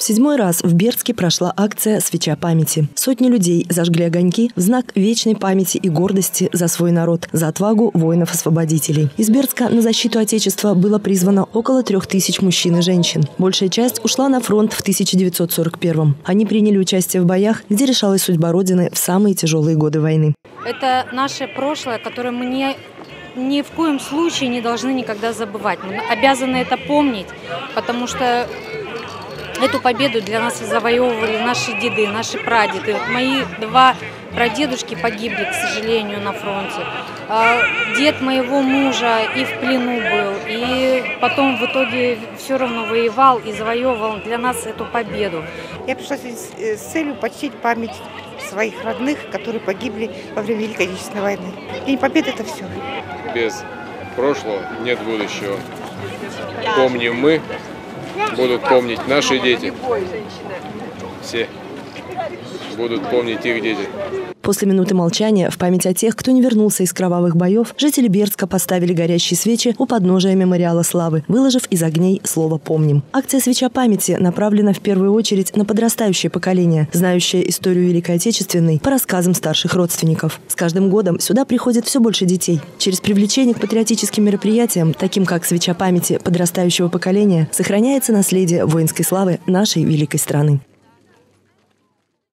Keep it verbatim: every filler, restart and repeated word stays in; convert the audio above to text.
В седьмой раз в Бердске прошла акция «Свеча памяти». Сотни людей зажгли огоньки в знак вечной памяти и гордости за свой народ, за отвагу воинов-освободителей. Из Бердска на защиту Отечества было призвано около трех тысяч мужчин и женщин. Большая часть ушла на фронт в тысяча девятьсот сорок первом. Они приняли участие в боях, где решалась судьба Родины в самые тяжелые годы войны. Это наше прошлое, которое мы не... ни в коем случае не должны никогда забывать. Мы обязаны это помнить, потому что эту победу для нас завоевывали наши деды, наши прадеды. Вот мои два прадедушки погибли, к сожалению, на фронте. Дед моего мужа и в плену был, и потом в итоге все равно воевал и завоевывал для нас эту победу. Я пришла с целью почтить память своих родных, которые погибли во время Великой Отечественной войны. День Победы – это все. Без прошлого нет будущего. Помним мы, будут помнить наши дети. Все будут помнить их дети. После минуты молчания в память о тех, кто не вернулся из кровавых боев, жители Бердска поставили горящие свечи у подножия мемориала славы, выложив из огней слово «Помним». Акция «Свеча памяти» направлена в первую очередь на подрастающее поколение, знающее историю Великой Отечественной по рассказам старших родственников. С каждым годом сюда приходит все больше детей. Через привлечение к патриотическим мероприятиям, таким как «Свеча памяти» подрастающего поколения, сохраняется наследие воинской славы нашей великой страны.